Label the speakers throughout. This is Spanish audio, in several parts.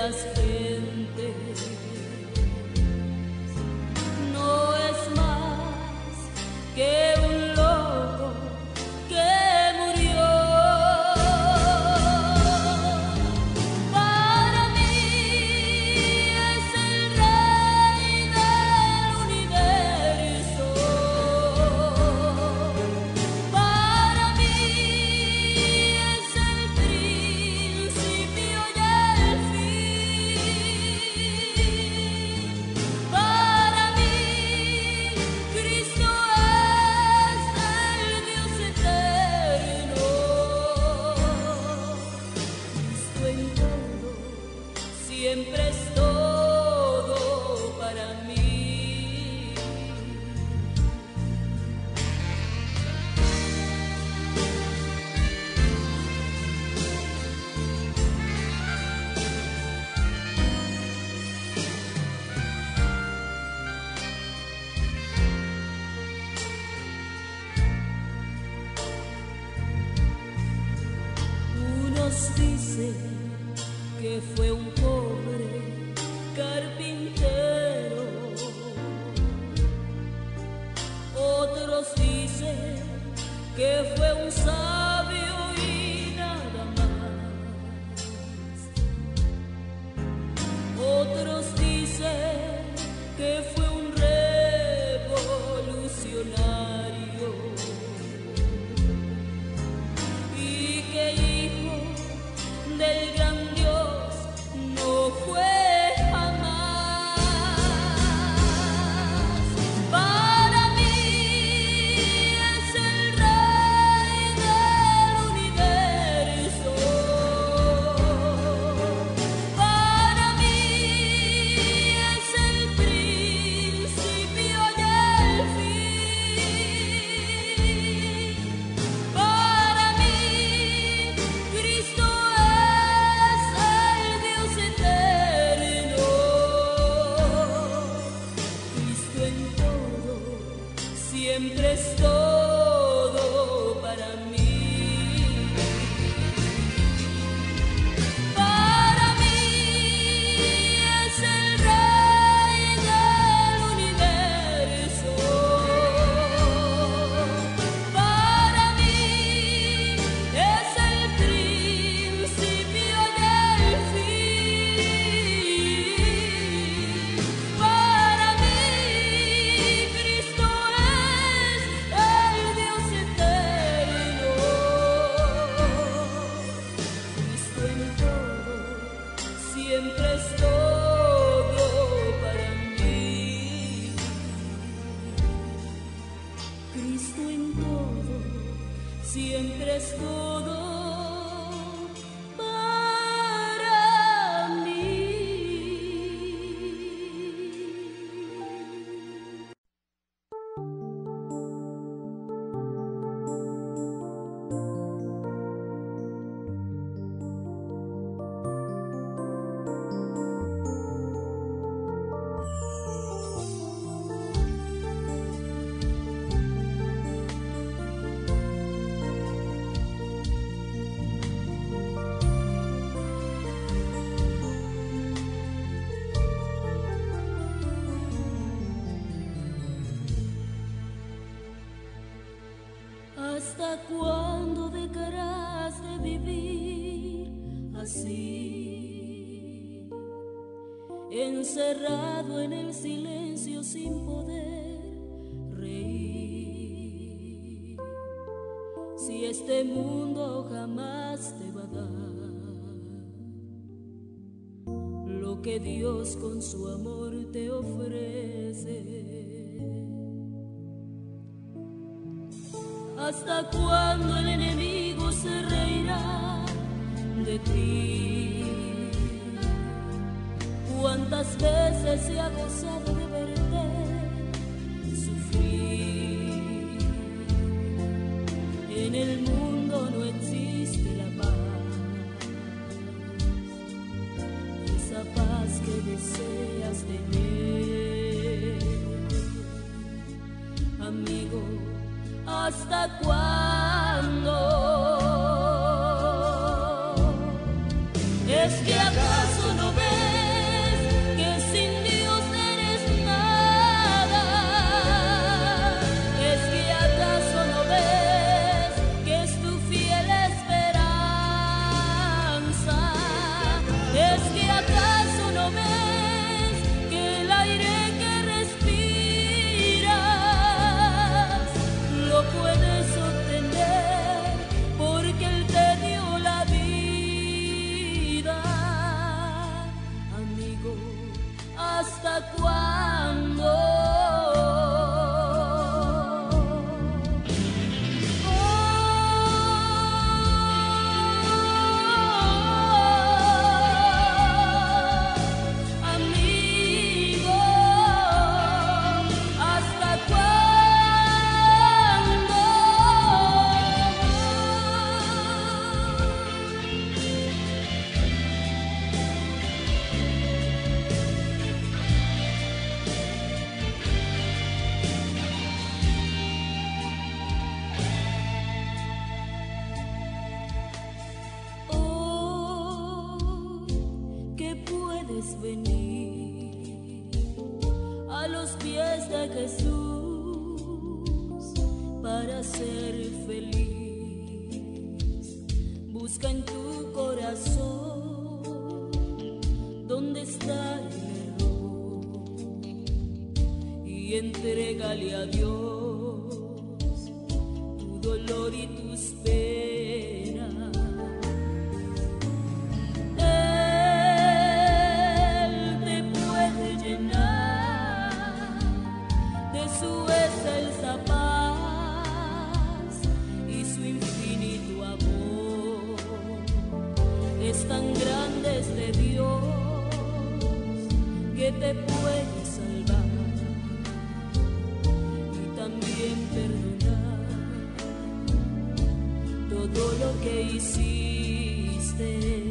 Speaker 1: las gentes. No es más que un loco que murió. Para mí es el rey del universo. Para mí es el principio y el fin. Para mí Cristo es el Dios eterno. Cristo en todo, siempre es todo para mí. Unos dicen que fue un pobre carpintero, otros dicen que fue un sabio y nada más, otros dicen que fue un revolucionario y que hijo del gran Dios no fue jamás. Para mí es el rey del universo. Para mí es el principio y el fin. Para mí Cristo es el Dios eterno. Cristo en todo, siempre es todo para mí. Para mí es el rey del universo. Para mí es el principio y el fin. Para mí Cristo es el Dios eterno. Cristo en todo, siempre es todo para mí. Cristo en todo, siempre es todo para mí. ¿Hasta cuándo dejarás de vivir así? Encerrado en el silencio sin poder reír. Si este mundo jamás te va a dar lo que Dios con su amor te ofrece. ¿Hasta cuándo el enemigo se reirá de ti? ¿Cuántas veces se ha gozado de verte sufrir? En el mundo no existe la paz, esa paz que deseas tener. Amigo, ¿hasta cuándo? ¿Es que acaso no ves puedes venir a los pies de Jesús para ser feliz. Busca en tu corazón dónde está el error y entrégale a Dios tu dolor y tus penas. Él te puede llenar de su excelsa paz y su infinito amor. Es tan grande este Dios que te puede salvar y también perdonar todo lo que hiciste.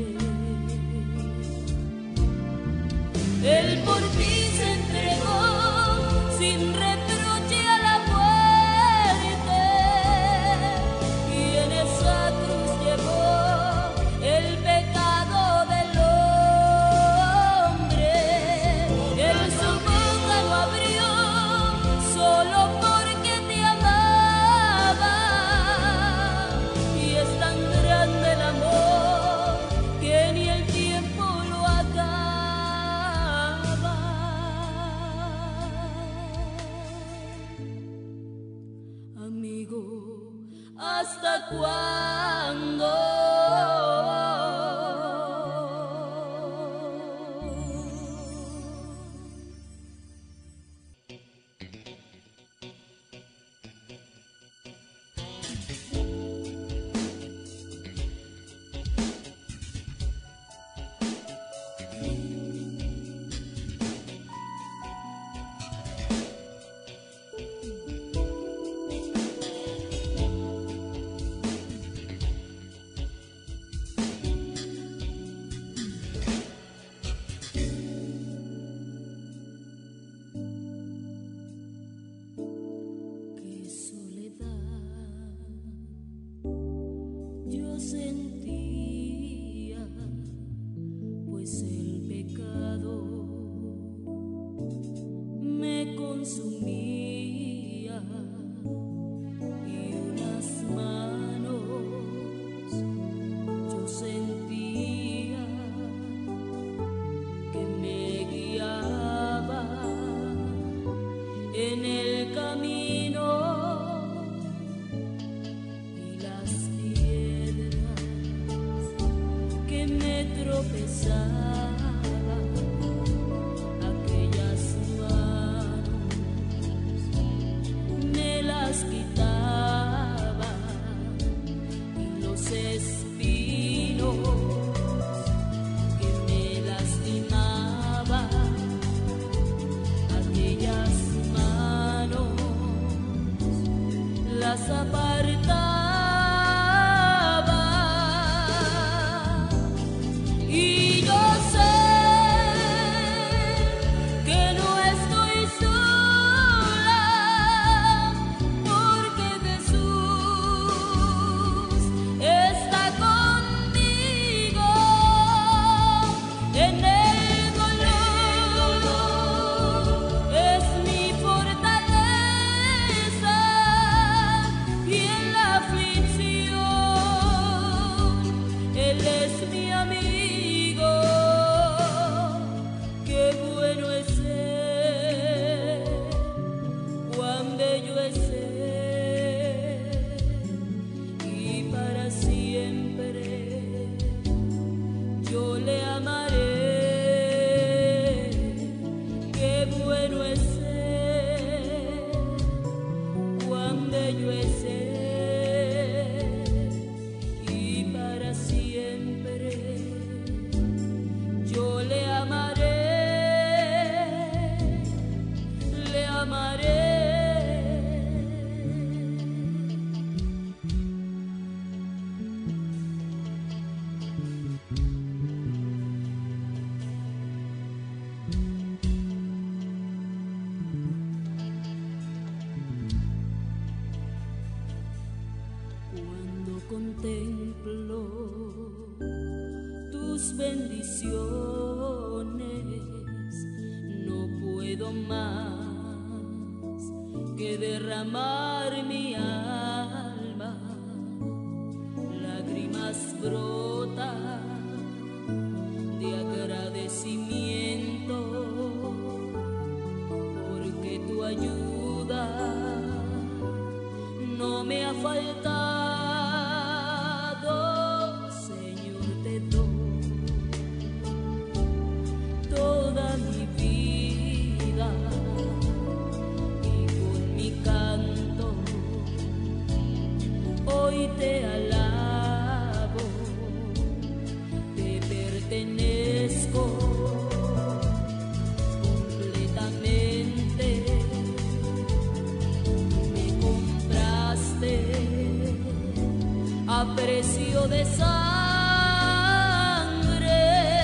Speaker 1: Él por ti se entregó sin reproche a la muerte y en esa cruz llevó el pecado del hombre. Él su boca lo abrió solo porque te amaba y es tan grande el amor que ni el tiempo lo acaba. Amigo, ¿hasta cuándo? Yo sentía, pues el pecado me consumía y unas manos yo sentía que me guiaba en el camino. Tropezaba, aquellas manos me las quitaba y los espinos que me lastimaban, aquellas manos las apartaba. Y yo sé que no estoy sola, porque Jesús está conmigo en el dolor, es mi fortaleza y en la aflicción Él es mi amigo. Yo le amaré, qué bueno es Él, cuán bello es Él, y para siempre yo le amaré, le amaré. Contemplo tus bendiciones quiero más que derramar mi alma. Lágrimas brotan de agradecimiento, porque tu ayuda no me ha faltado. Señor, te doy toda mi vida y con mi canto hoy te alabo. Te pertenezco completamente. Me compraste a precio de sangre,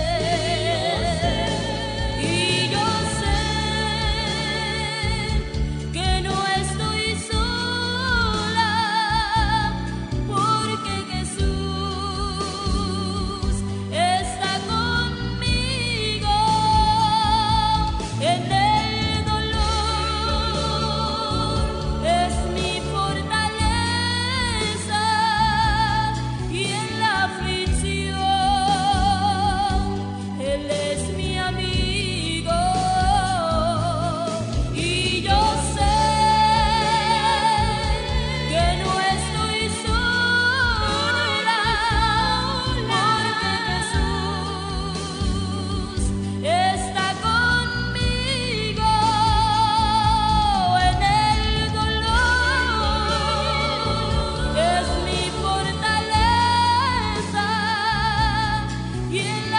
Speaker 1: y yo sé que no estoy sola, porque Jesús está conmigo en el dolor. Es mi fortaleza y en la aflicción Él es mi amigo. Y yo sé que no estoy sola, porque Jesús está conmigo en el dolor. Es mi fortaleza y en la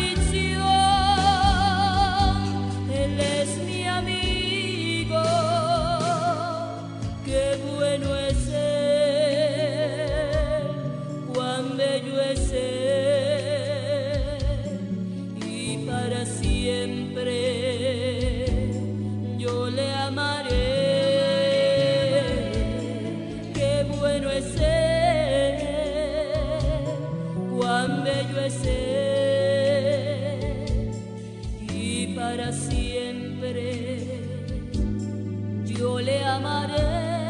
Speaker 1: aflicción Él es mi amigo. Qué bueno es Él, cuán bello es Él, y para siempre yo le amaré. Qué bueno es Él, cuán bello es Él, y para siempre yo le amaré.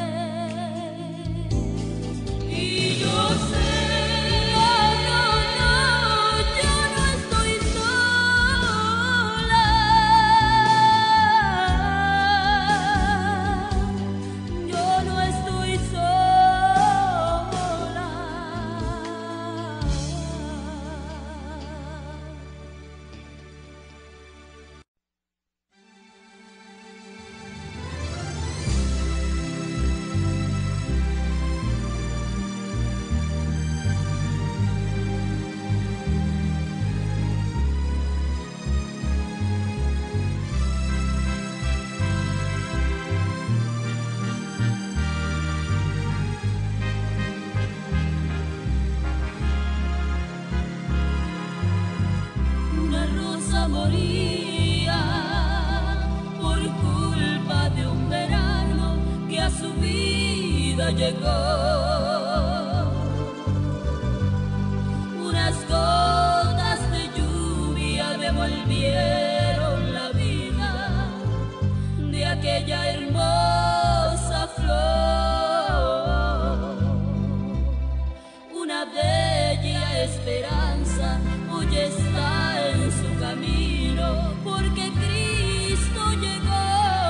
Speaker 1: Y yo sé, no, no, no, yo no estoy sola. Yo no estoy sola. Una rosa moría por culpa de un verano que a su vida llegó. Unas gotas de lluvia devolvieron la vida de aquella hermosa flor. Una bella esperanza hoy está en su camino, porque Cristo llegó.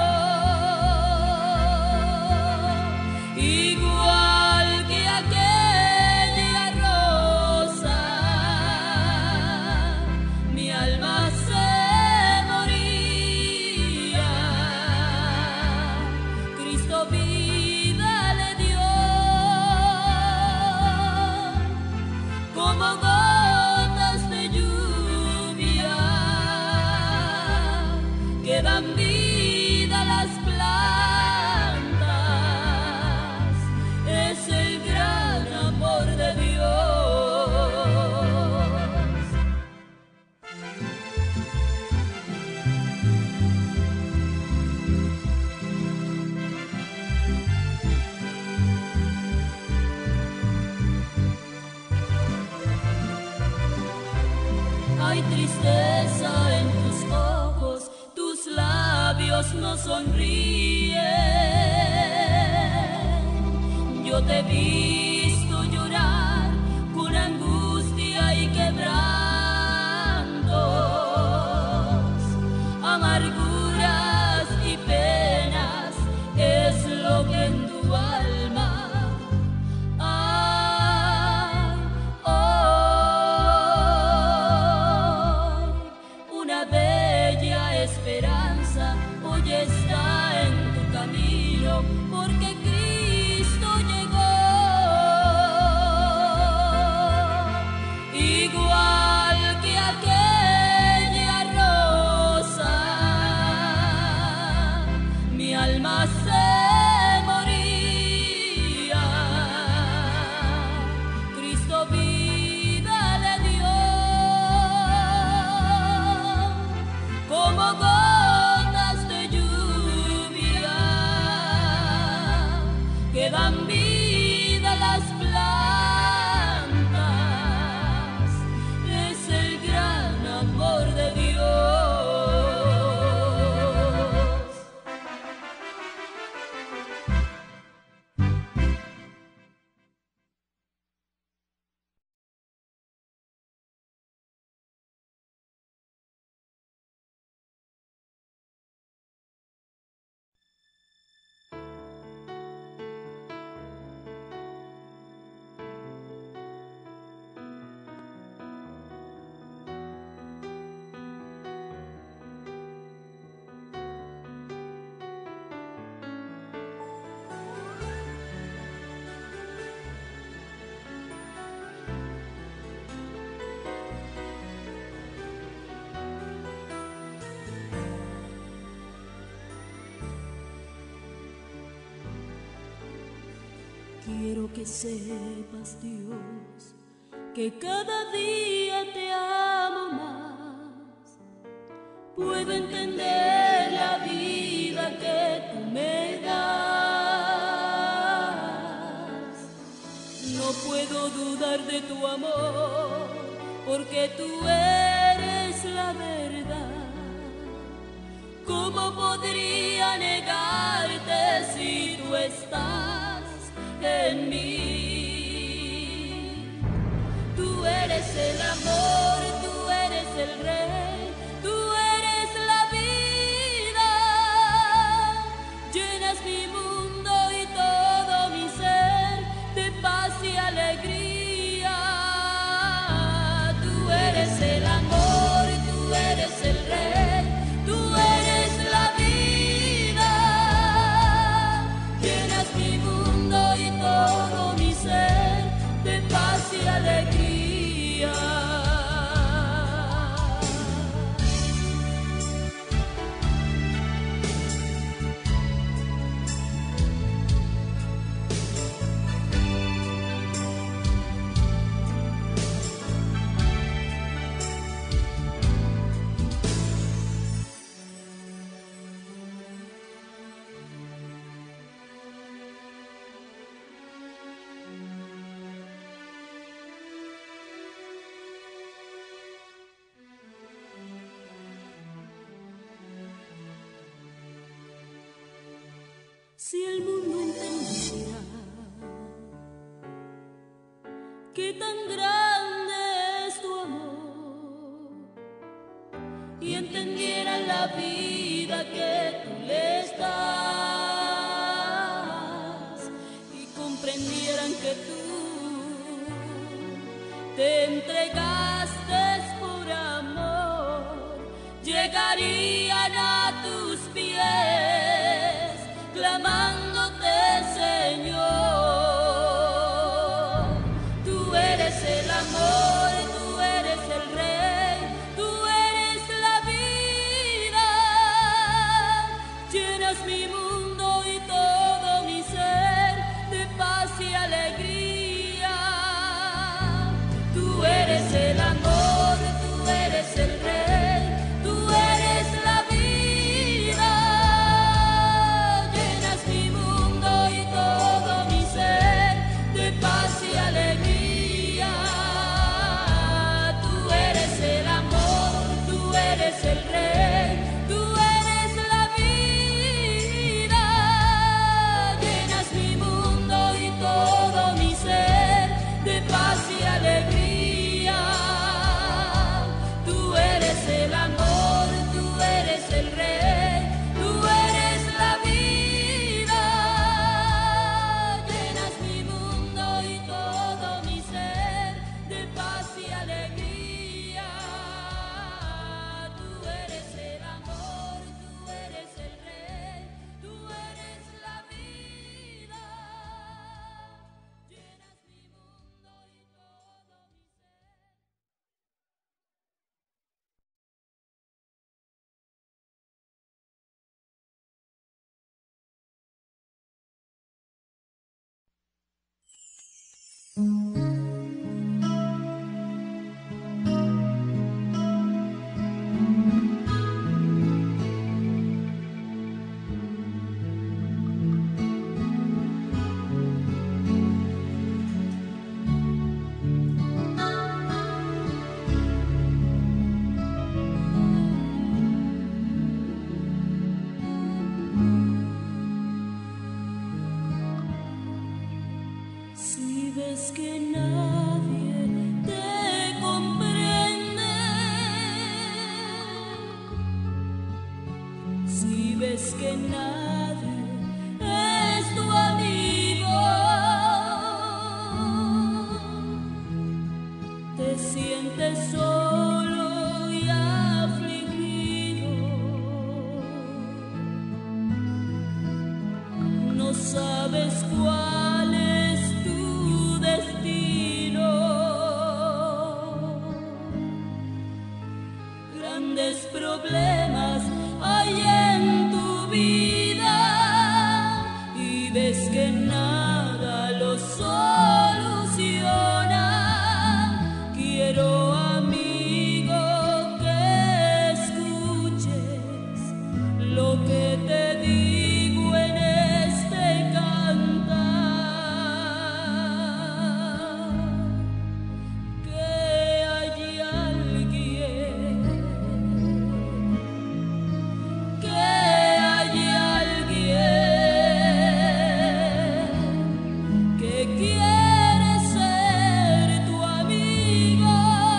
Speaker 1: Igual que aquella rosa, mi alma se moría. Cristo vida le dio, como gotas de lluvia que dan vida a las plantas. Es el gran amor de Dios. Hay tristeza en tus ojos, tus labios labios no sonríen. Yo te he visto llorar con angustia y quebrantos, amarguras y penas es lo que en tu alma hay hoy. Una bella esperanza hoy está en tu camino, porque Cristo llegó. Igual que aquella rosa, mi alma se moría. Cristo vida le dio, como gotas de lluvia que dan vida a las plantas. Es el gran amor de Dios. Quiero que sepas, Dios, que cada día te amo más. Puedo entender la vida que tú me das. No puedo dudar de tu amor, porque tú eres la verdad. ¿Cómo podría negarte si tú estás en mí? Tú eres el amor, tú eres el rey, tú eres la vida. Llenas mi mundo y todo mi ser de paz y alegría. Tú eres el amor, tú eres el rey, tú eres la vida. Llenas mi mundo y todo mi ser de paz y alegría. Si el mundo entendiera qué tan grande es tu amor y entendieran la vida que tú les das y comprendieran que tú te entregaste por amor, llegarían a tus pies clamándote, Señor. Tú eres el amor, tú eres el rey, tú eres la vida. Llenas mi mundo y todo mi ser de paz y alegría. Tú eres el amor, tú eres el rey, tú eres la vida. Si ves que nadie te comprende, si ves que nadie es tu amigo, te sientes solo y afligido, no sabes cuál es tu destino. Grandes problemas hay en tu vida y ves que nada lo soluciona. Quiero, amigo, que escuches lo que te digo en este cantar. Que hay alguien, que hay alguien que quiere ser tu amigo.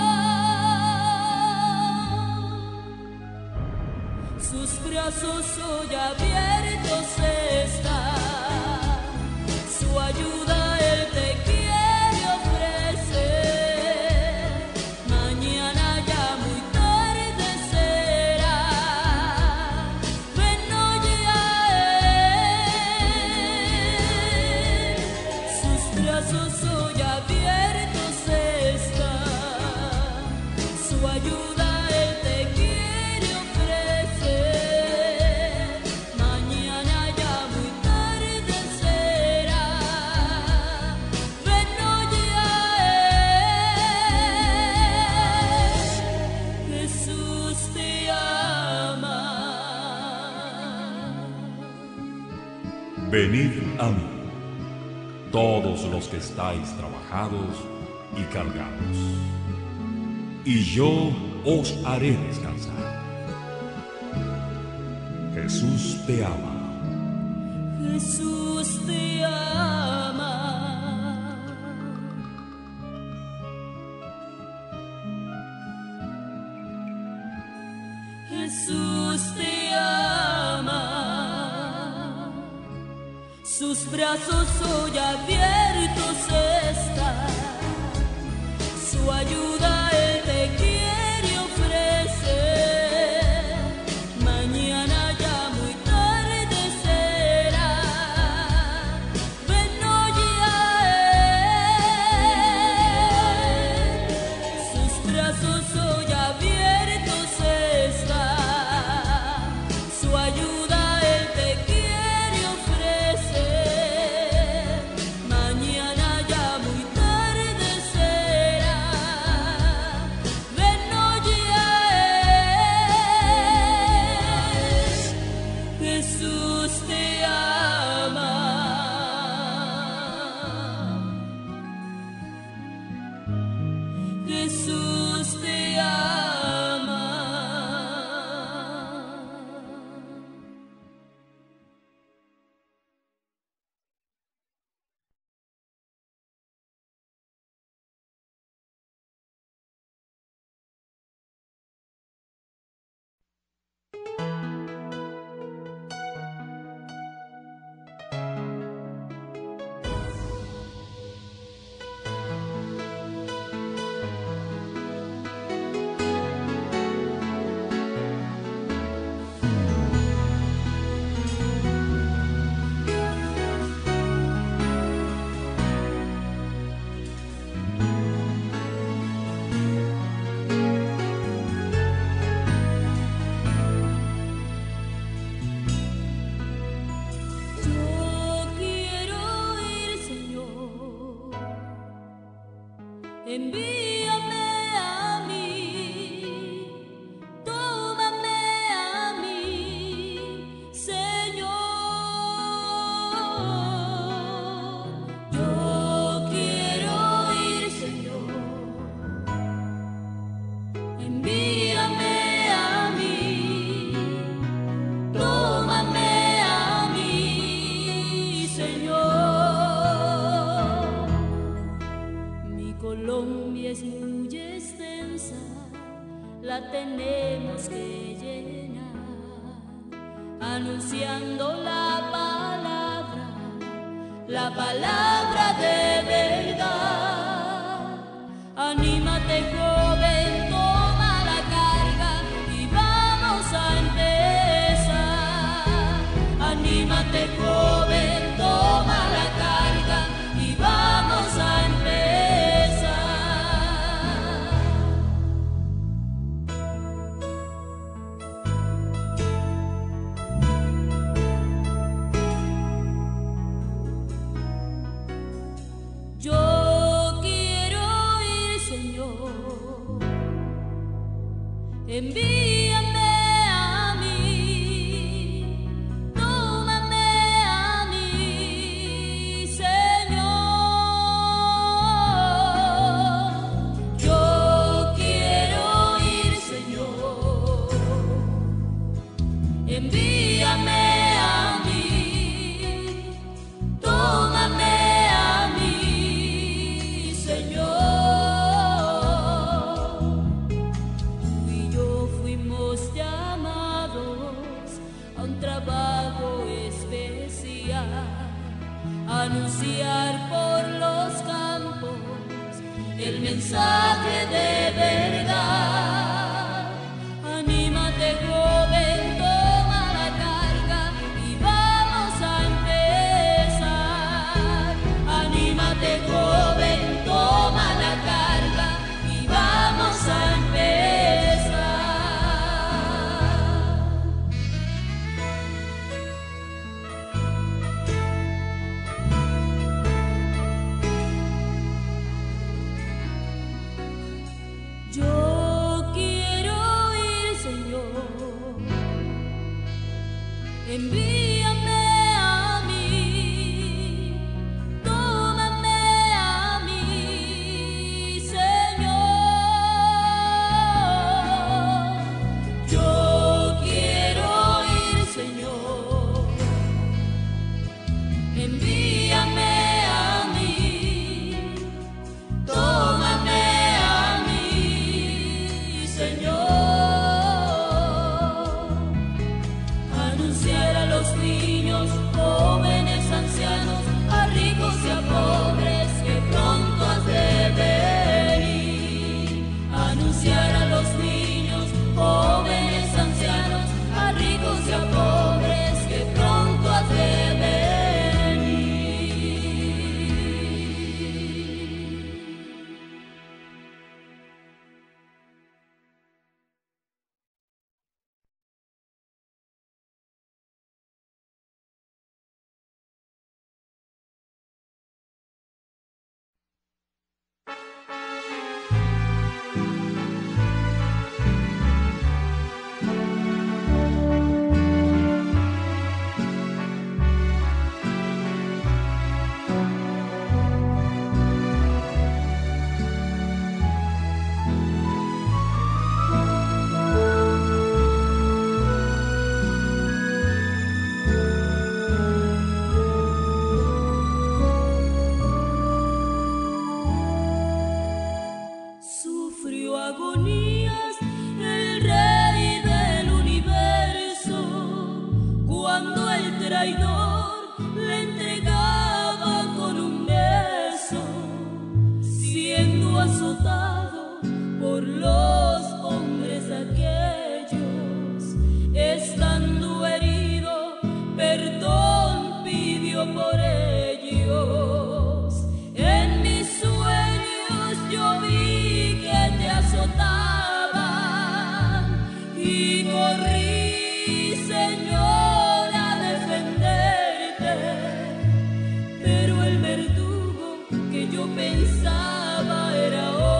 Speaker 1: Sus brazos hoy abiertos están, su ayuda él te quiere ofrecer. Mañana ya muy tarde será, ven oye a él. Sus brazos hoy abiertos están, su ayuda él te quiere ofrecer. Mañana ya muy tarde será, ven oye a él. Jesús te ama.
Speaker 2: Venid a mí, todos los que estáis trabajados y cargados, y yo os haré descansar. Jesús te ama.
Speaker 1: Jesús te ama. Jesús te ama. Sus brazos hoy abiertos están, su ayuda él te quiere ofrecer. Mañana ya muy tarde será, ven oye a él. Sus brazos hoy abiertos están, su ayuda él te quiere ofrecer. Mañana ya muy tarde será, ven oye a él. Jesús te ama. Jesús te ama. envíame a mí, tómame a mí, Señor. Yo quiero ir, Señor, envíame a mí, tómame a mí, Señor. Mi Colombia es muy extensa, la tenemos que llenar, anunciando la palabra de verdad. Anímate, joven, toma la carga y vamos a empezar. Anímate, joven, toma la carga y vamos a empezar. Yo quiero ir, Señor, envíame a mí, tómame a mí, Señor. Yo quiero ir, Señor, envíame a mí, tómame a mí, Señor. Tú y yo fuimos llamados a un trabajo especial, anunciar por los campos el mensaje de verdad. Anímate, joven, toma la carga y vamos a empezar. Anímate, joven, toma la carga y vamos a empezar. Yo quiero ir, Señor, envíame a mí, tómame a mí, Señor. Yo quiero ir, Señor, envíame a mí, tómame a mí, Señor. Anunciar a los niños, jóvenes, ancianos, a ricos y a pobres que pronto has de venir. Anunciar a los niños, jóvenes, ancianos, a ricos y a pobres que pronto has de venir. Sufrió agonías el rey del universo cuando el traidor le entregaba con un beso, siendo azotado por los hombres aquellos, estando herido, perdón pidió por ellos. En mis sueños yo vi que te azotaban y corrí, Señor, a defenderte, pero el verdugo que yo pensaba era otro.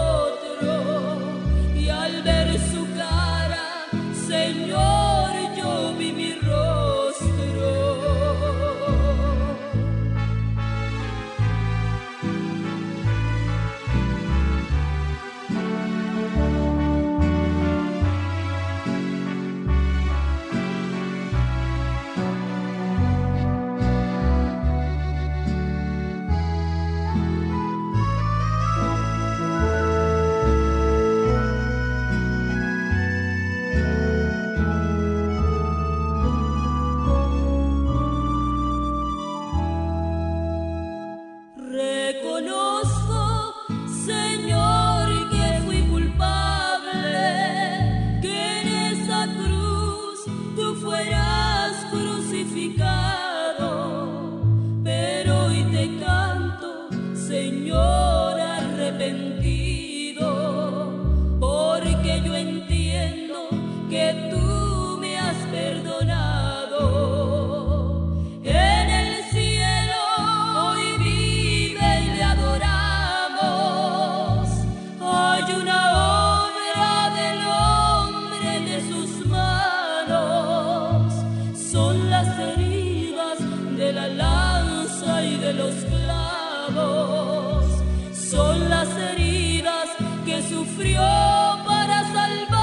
Speaker 1: hay una obra del hombre de sus manos, son las heridas de la lanza y de los clavos, son las heridas que sufrió para salvarnos.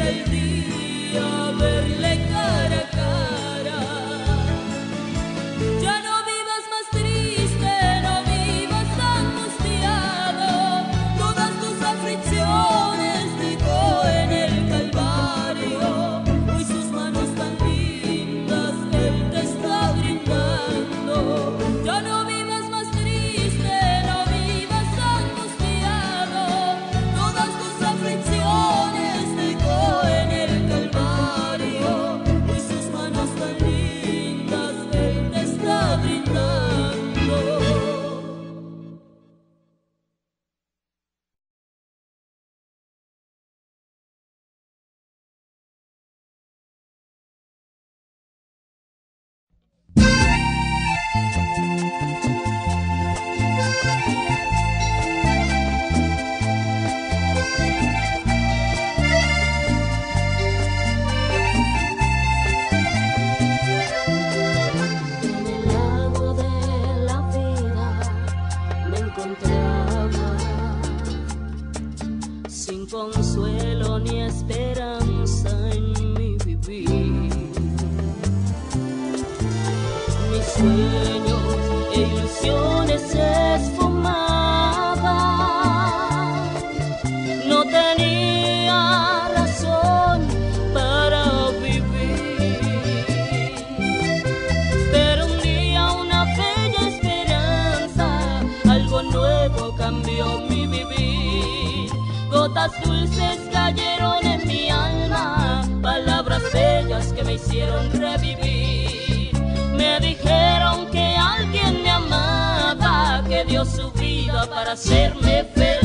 Speaker 1: el día verle cara a cara. Ya no vivas más triste, no vivas angustiado, todas tus aflicciones dejó en el Calvario. Hoy sus manos tan lindas Él te está brindando. Ya no vivas más triste, no vivas angustiado, todas tus aflicciones dejó en el Calvario. Hoy sus manos tan lindas Él te está brindando. En el lago de la vida me encontraba sin consuelo ni esperanza en mi vivir. Mis sueños e ilusiones se esfumaban. No tenía razón para vivir. Pero un día una bella esperanza, algo nuevo cambió mi vivir. Gotas dulces cayeron en mi alma, palabras bellas que me hicieron revivir. Me dijeron que alguien me amaba, que dio su vida para hacerme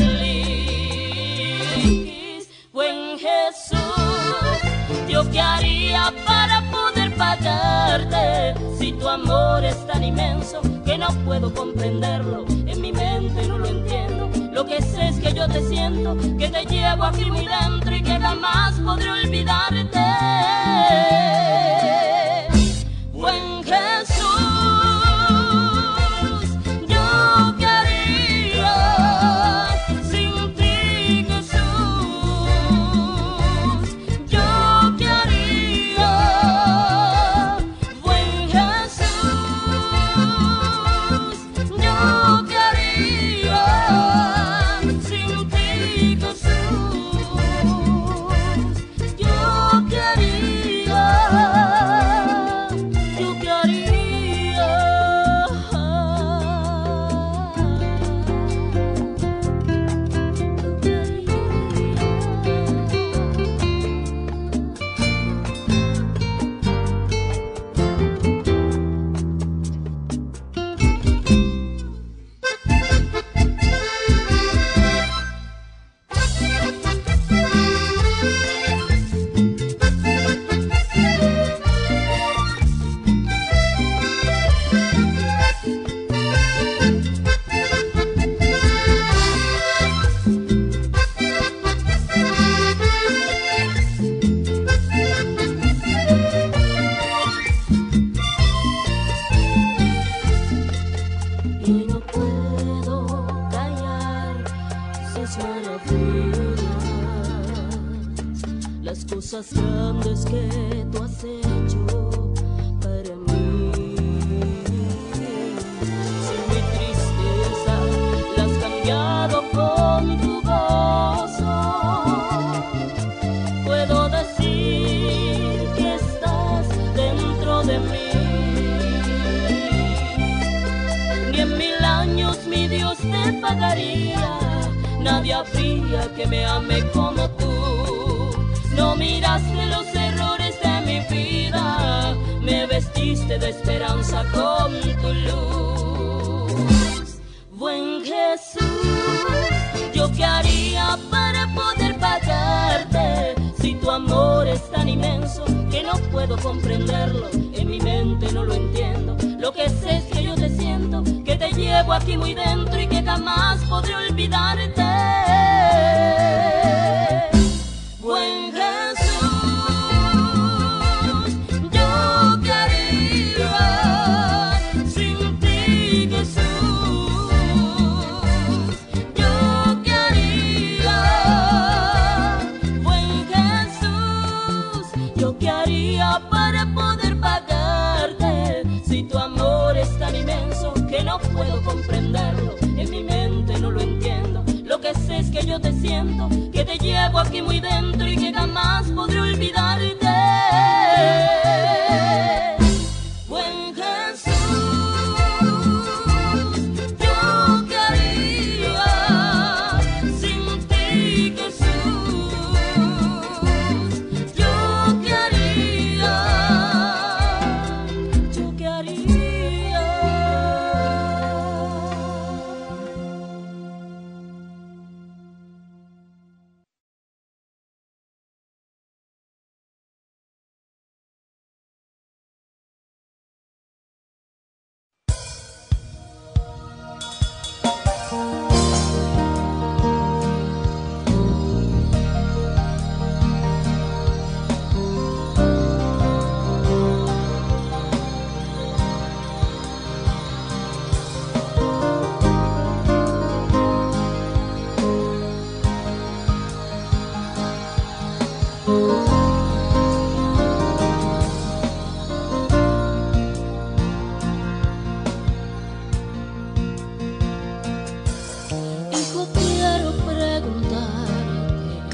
Speaker 1: feliz. Buen Jesús, ¿yo qué haría para poder pagarte? Si tu amor es tan inmenso que no puedo comprenderlo, en mi mente no lo entiendo. Lo que sé es que yo te siento, que te llevo aquí muy dentro y que jamás podré olvidarte. Buen Jesús, ¿yo qué haría sin ti, Jesús? ¿Yo qué haría? Buen Jesús, ¿yo qué haría sin ti, Jesús? ¿Yo qué haría? ¿Yo qué haría? Y no puedo callar sus maravillas, las cosas grandes que tú has hecho para mí. Si mi tristeza la has cambiado con tu gozo, puedo decir que estás dentro de mí. Ni en 1000 años mi Dios te pagaría, nadie habría que me ame como tú. No miraste los errores de mi vida, me vestiste de esperanza con tu luz. Buen Jesús, ¿yo qué haría para poder pagarte? Si tu amor es tan inmenso que no puedo comprenderlo, en mi mente no lo entiendo. Lo que sé es que yo te siento, que te llevo aquí muy dentro y que jamás podré olvidarte. Buen Jesús, ¿yo qué haría sin ti, Jesús? ¿Yo qué haría? Buen Jesús. qué haría para poder pagarte si tu amor es tan inmenso que no puedo comprenderlo? En mi mente no lo entiendo. Lo que sé es que yo te siento, que te llevo aquí muy dentro y que jamás podré olvidarte. Buen Jesús, ¿yo qué haría sin ti, Jesús? ¿Yo qué haría? ¿Yo qué haría? Hijo, quiero preguntarte,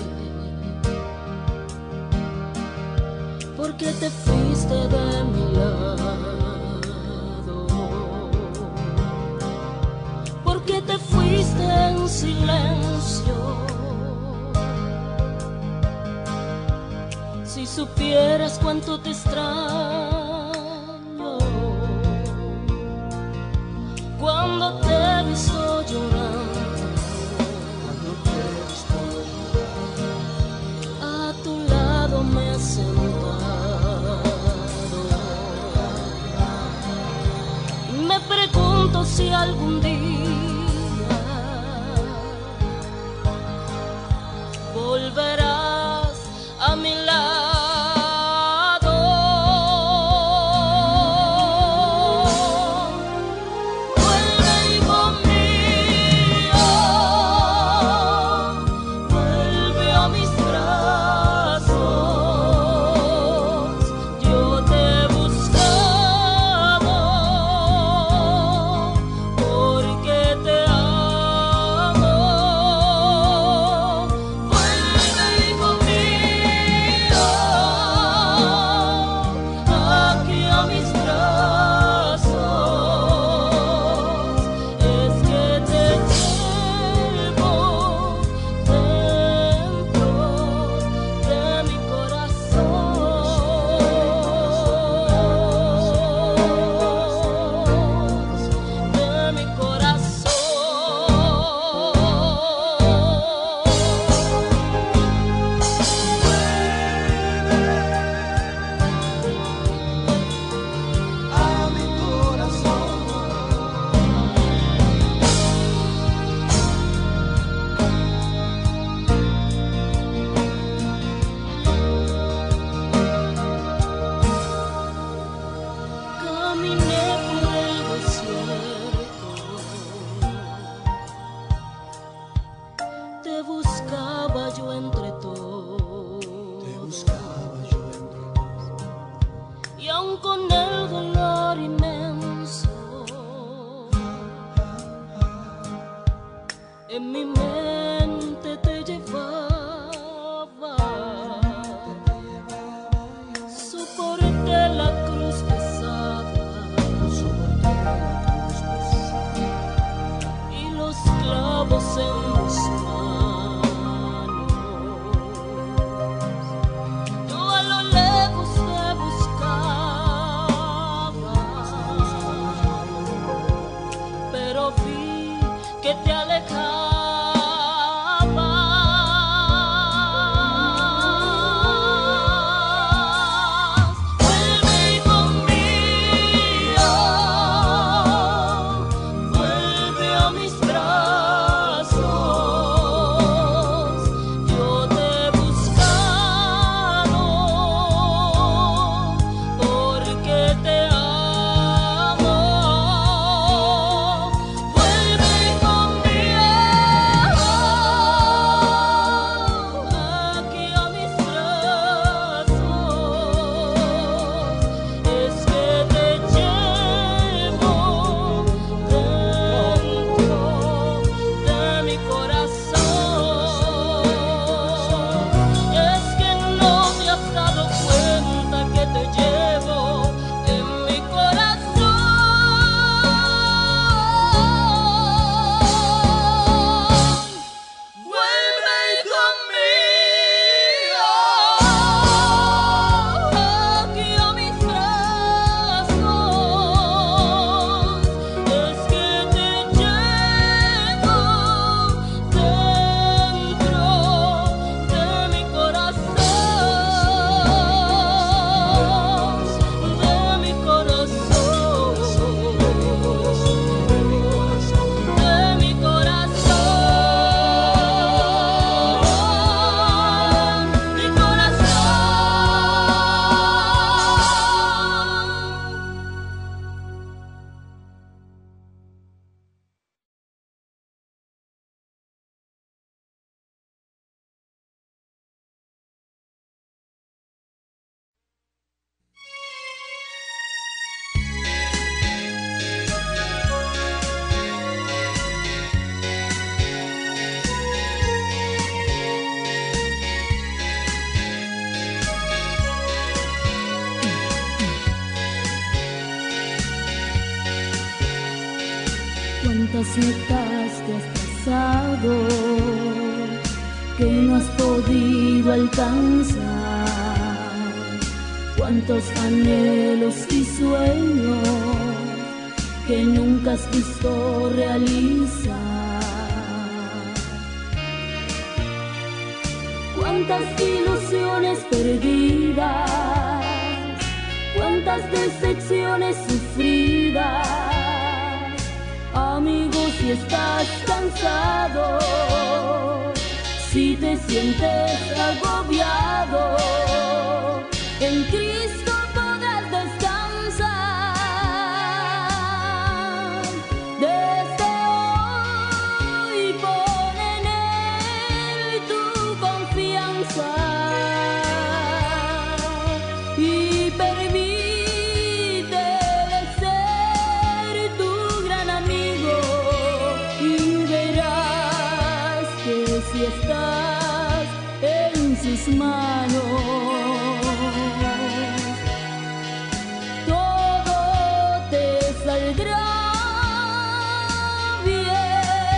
Speaker 1: ¿por qué te fuiste de mi lado? ¿Por qué te fuiste en silencio? Si supieras cuánto te extraño, cuando te he visto llorando, a tu lado me he sentado. Me pregunto si algún día volverás a mi lado. Vuelve, hijo mío, vuelve a mis brazos. Yo te he buscado porque te amo. Vuelve, hijo mío, aquí a mis brazos. Es que te llevo dentro de mi corazón, de mi corazón. A mi corazón. Caminé por el desierto, te buscaba yo entre todos, y aun con el dolor inmenso, en mi mente te llevaba. Soporté la cruz pesada y los clavos en mis manos. Yo a lo lejos te buscaba metas que has trazado, que no has podido alcanzar, cuántos anhelos y sueños que nunca has visto realizar, cuántas ilusiones perdidas, cuántas decepciones sufridas. Amigo, si estás cansado, si te sientes agobiado, en Cristo podrás descansar. Desde hoy pon en Él tu confianza y permítele ser tu gran amigo, y verás que si estás en sus manos, todo te saldrá bien.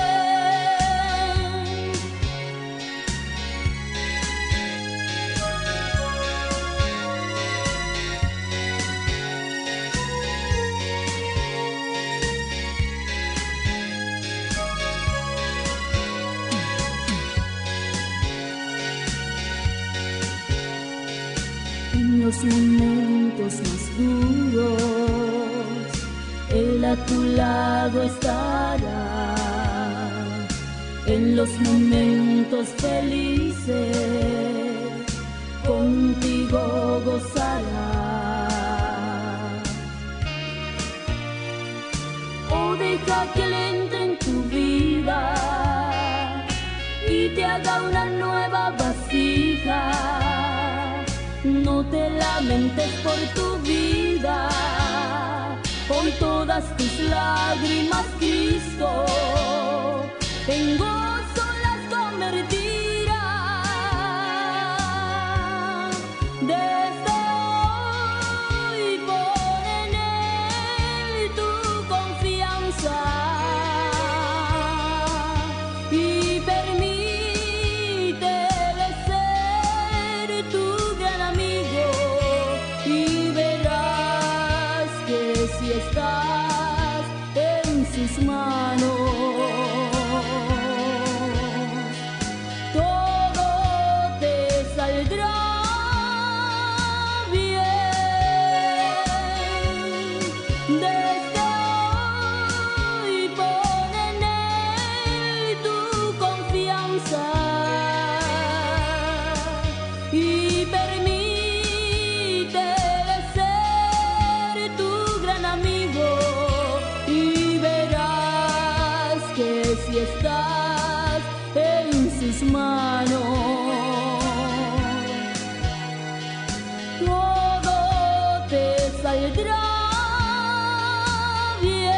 Speaker 1: En los momentos más duros, Él a tu lado estará. En los momentos felices, contigo gozará. Oh, deja que Él entre en tu vida y te haga una nueva vasija. No te lamentes por tu vida, hoy todas tus lágrimas Cristo en gozo las convertirá. Desde hoy pon en Él tu confianza y permítele ser tu gran amigo, y verás que si estás en sus manos, todo te saldrá bien. Desde hoy pon en Él tu confianza y permítele ser tu gran amigo, y verás que si estás en sus manos, todo te saldrá bien.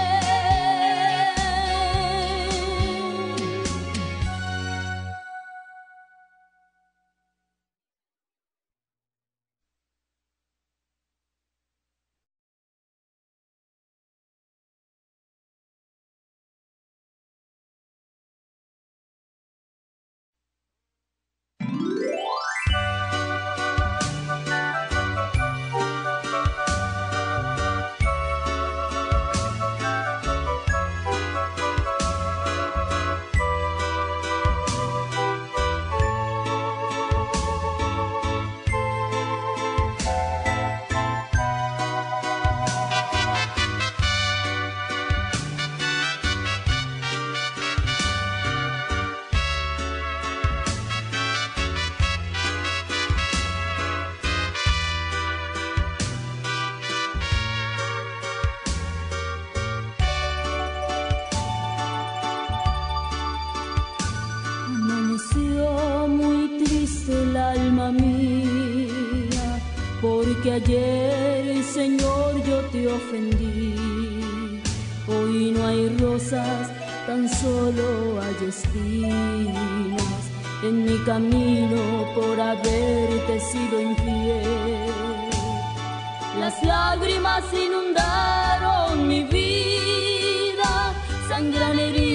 Speaker 1: Amaneció muy triste el alma mía, porque ayer, Señor, yo te ofendí. Hoy no hay rosas, tan solo hay espinas en mi camino por haberte sido infiel. Las lágrimas inundaron mi vida, sangran heridas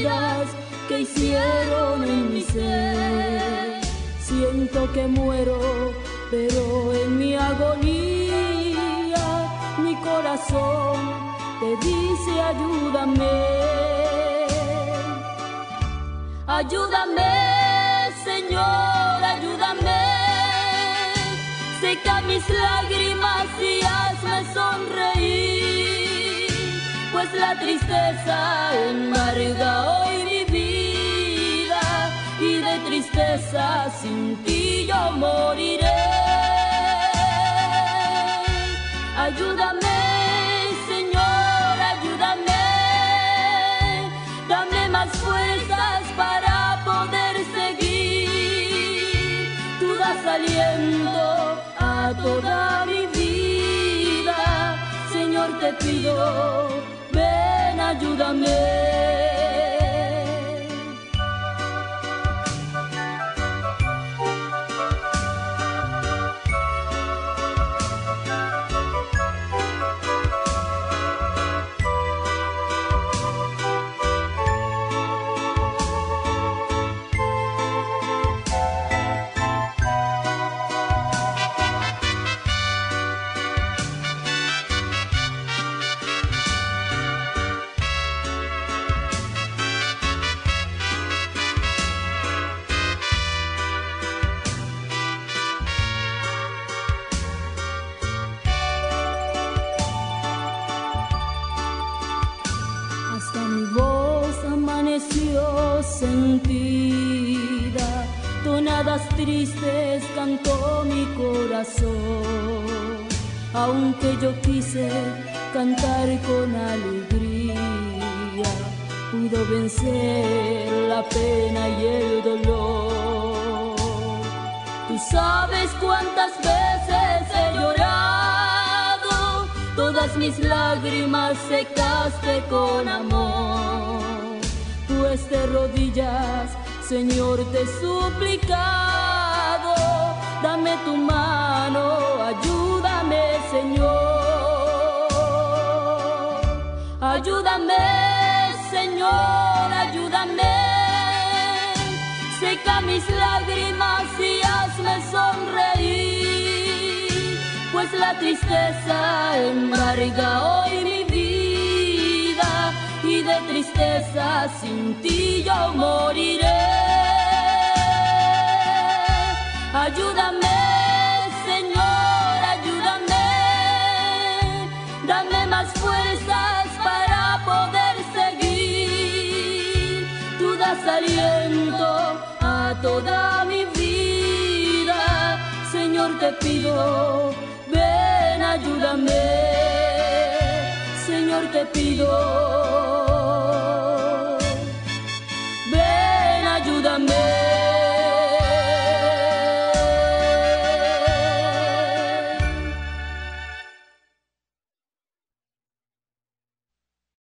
Speaker 1: rompieron en mi ser. Siento que muero, pero en mi agonía mi corazón te dice ayúdame. Ayúdame, Señor, ayúdame. Seca mis lágrimas y hazme sonreír, pues la tristeza embarga hoy mi vida y de tristeza sin ti yo moriré. Ayúdame, Señor, ayúdame. Dame más fuerzas para poder seguir. Tú das aliento a toda mi vida. Señor, te pido, ven, ayúdame. Sentida, tonadas tristes cantó mi corazón, aunque yo quise cantar con alegría, pudo vencer la pena y el dolor. Tú sabes cuántas veces he llorado, todas mis lágrimas secaste con amor. Pues de rodillas, Señor, te he suplicado, dame tu mano, ayúdame, Señor. Ayúdame, Señor, ayúdame. Seca mis lágrimas y hazme sonreír, pues la tristeza embarga hoy mi vida y de tristeza sin ti yo moriré. Ayúdame, Señor, ayúdame. Dame más fuerzas para poder seguir. Tú das aliento a toda mi vida. Señor, te pido, ven, ayúdame. Señor, te pido,